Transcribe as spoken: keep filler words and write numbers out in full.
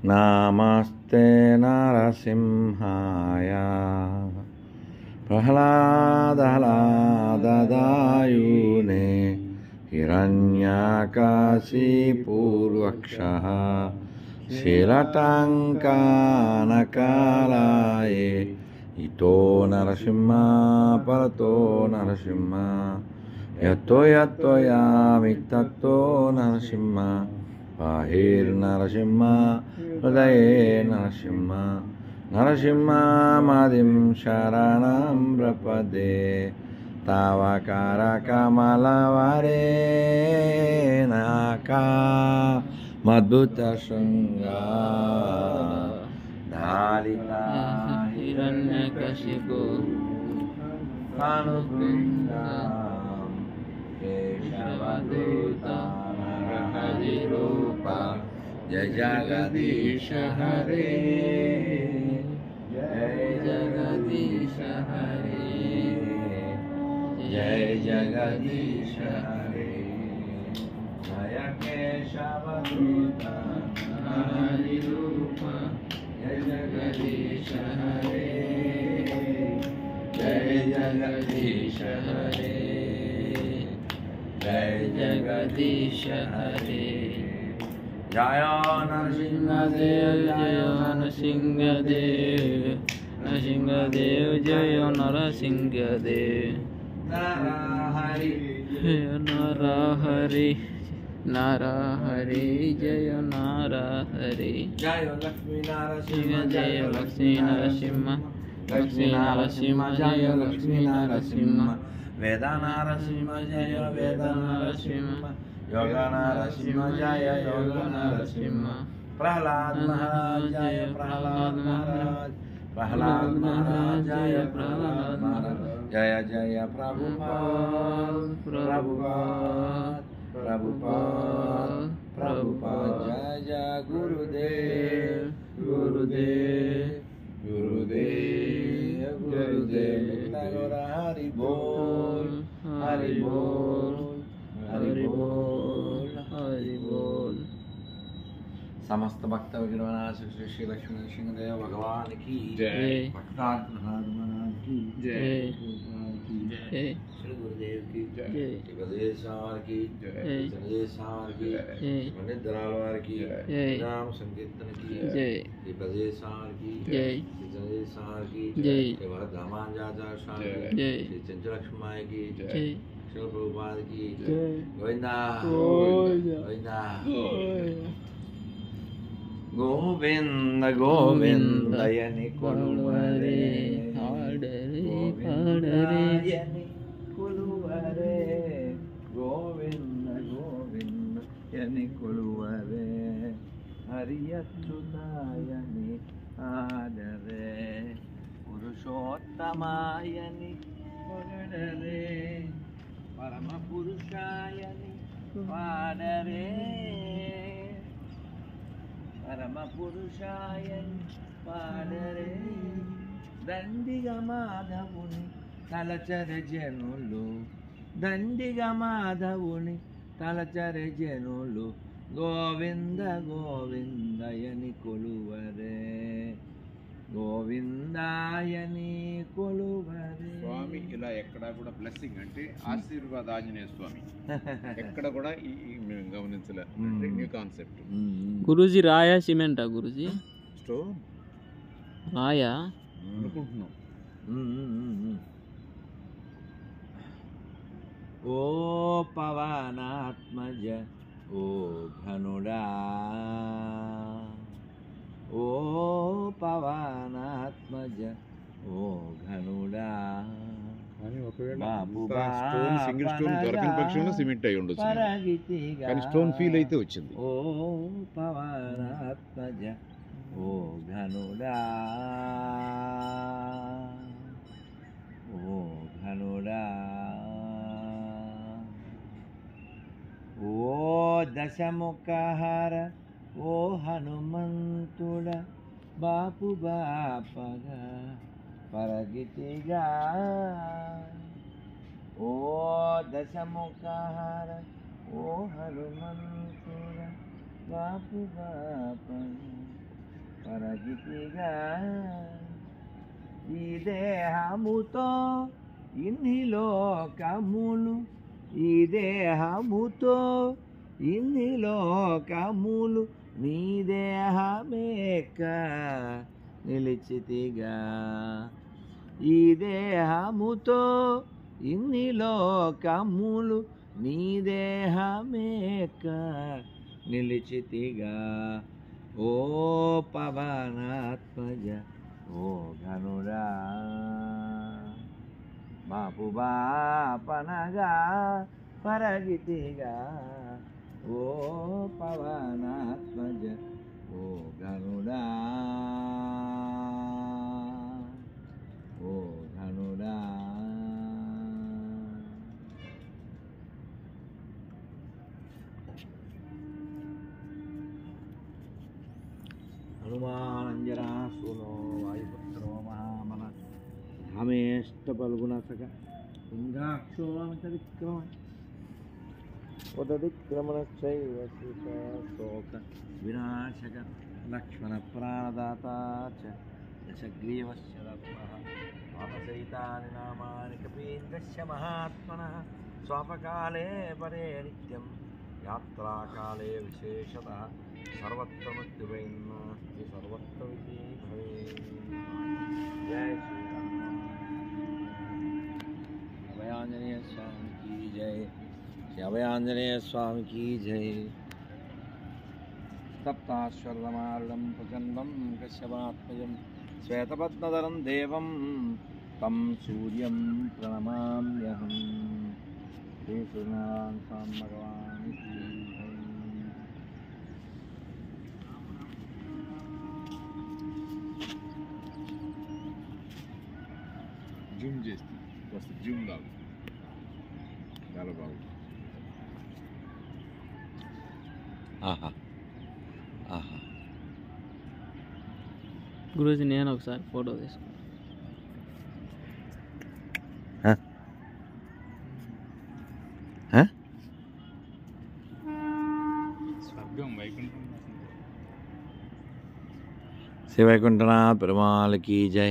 నమస్తే నరసింహాయ ప్రహ్లాదహ్లాదదాయునే హిరణ్యకాశిపూర్వక్షః శీలటాంకానకాలాయే ఇతో నరసింహ పరతో నరసింహ యతో యతో యామిత్తతో నరసింహ బాహిర్నరసింహ హృదయే నరసింహ నరసింహమదిం శరణం ప్రపదే తవకర కమలవరే నాకా మధుత శృంగా ధారితా హిరణ్యకశిపు అనుబృందాం కేశవదూత నరహరి రూప జయ జగదీశ హరే జయ జగదీశ హరే జయ జగదీశ హరే జయ కేశవదూత నరహరి రూప జయ జగదీశ హరే జయ జగదీశ హరే జయ జగదీశ హరే జయ నరసింహదేవ్ జయ నరసింహదేవ్ నరసింహదేవ్ జయ నరసింహదేవ్ నరహరి జయ నరహరి నరహరి జయ నరహరి జయ లక్ష్మీ నరసింహ జయ లక్ష్మీ నరసింహ లక్ష్మీ నరసింహ జయ లక్ష్మీ నరసింహ వేద నరసింహ జయ వేద నరసింహ యోగ నరసింహ జయ యోగ నరసింహ ప్రహ్లాద్ మహారాజ్ జయ ప్రహ్లాద్ మహారాజ్ ప్రహ్లాద్ మహారాజ్ జయ ప్రహ్లాద్ మహారాజ్ జయ జయ ప్రభుపాద్ ప్రభుపాద్ ప్రభుపాద్ ప్రభుపాద్ జయ జయ గురుదేవ్ గురుదేవ్ గురుదేవ్ గురుదేవ్ నగర హరి బోల్ హరి బోల్ హరి బోల్ హరి బోల్. సమస్త భక్త విగ్రహనాథ శ్రీ శ్రీ లక్ష్మీ నరసింహదేవ భగవానికి జై. భక్తాత్మనాథ మహారాజ్కి జై. జై. శ్రీ గురుదేవ్కి జై. ఉపదేశాలకి జై. సందేశాలకి జై. పండితురాల వారికి జై. నామ సంకీర్తనకి జై. ఈ ప్రదేశాలకి జై. ఈ సందేశాలకి జై. ఈ ధర్మాంజాచార్య స్వామికి జై. శ్రీ చెంచలక్ష్మాయికి జై. శివ ప్రభుపాదికి జై. గోవిందా గోవిందా. గోవిందా గోవిందా. గోవింద గోవిందయని కొలువరే పాడరే గోవిందాయని కొలువరే గోవింద గోవిందయని కొలువరే హరియచ్యుతాయని ఆడరే పురుషోత్తమాయని పొగడరే పరమ పురుషాయని పాడరే పరమ పురుషాయని పాడరే దండిగ మాధవుని తలచర జనులు దండిగ మాధవుని తలచర జనులు గోవింద గోవిందయని కొలువరే గోవిందాయని కొలువరే. స్వామి ఇలా ఎక్కడ కూడా బ్లెస్సింగ్ అంటే ఆశీర్వాద ఆంజనేయ స్వామి ఎక్కడ కూడా ఈ ఈ మేము గమనించలే న్యూ కాన్సెప్ట్. గురూజీ రాయా సిమెంటా గురూజీ స్టోన్ రాయా అనుకుంటున్నాం. ఓ పవనాత్మజ ఓ ఘనుడా ఓ పవనాత్మజ ఓ ఘనుడా కానీ ఒకవేళ బాబు స్టోన్ సింగిల్ స్టోన్ దొరకని పక్షంలో సిమెంట్ అయి ఉండొచ్చు, కానీ స్టోన్ ఫీల్ అయితే వచ్చింది. ఓ పవనాత్మజ ఓ ఘనుడా ఓ ఘనుడా ఓ దశముఖహార ఓ హనుమంతుడ బాపు బాపగా పరగితిగా ఓ దశముఖహార ఓ హనుమంతుడ బాపు బాపగా నిలిచితిగా ఈ దేహముతో ఇన్ని లోకములు ఈ దేహముతో ఇన్ని లోకములు నీ దేహమేక నిలిచితిగా ఈ దేహముతో ఇన్ని లోకములు నీ దేహమేక నిలిచితిగా ఓ పవనాత్మజ ఓ ఘనుడా బాపు బాపనగా పరగితిగా ఓ పవనాత్మజ ఓ ఘనుడా ఓ ఘనుడా హనుమానంజనాసూనో వాయుపుత్రో మహాబల ధామేష్టపల్గుణసక కుంగాక్షో అమిత విక్రమ ఉదవిక్రమణశ్చైవ శోక వినాశక లక్ష్మణ ప్రాణదాత చ దశగ్రీవస్య రత్నః పాపసహితాని నామాని కపీంద్రస్య మహాత్మనః స్వాపకాలే పరే నిత్యం యాత్రాకాలే విశేషతః సర్వత్ర మృత్యువైనాస్తి సర్వత్ర విజయీ భవేత్. జై శ్రీరామ్. అభయాంజనేయ స్వామి కీ జై. శ్రీ అభయాంజనేయ స్వామి కీ జై. సప్తాశ్వరమారుడం ప్రచండం కశ్యపాత్మజం శ్వేతపద్మధరం దేవం తం సూర్యం ప్రణమామ్యహం. శ్రీ సూర్యనారాయణ స్వామి భగవాన్ కీ జై. జూమ్ చేస్తుంది వస్తే జూమ్ లాగా చాలా బాగుంది. ఆహా ఆహా. గురూజీ నేను ఒకసారి ఫోటో తీసుకుంటాను. స్వర్గం వైకుంఠం శ్రీ వైకుంఠనాథ్ పెరుమాళ్ కీ జై.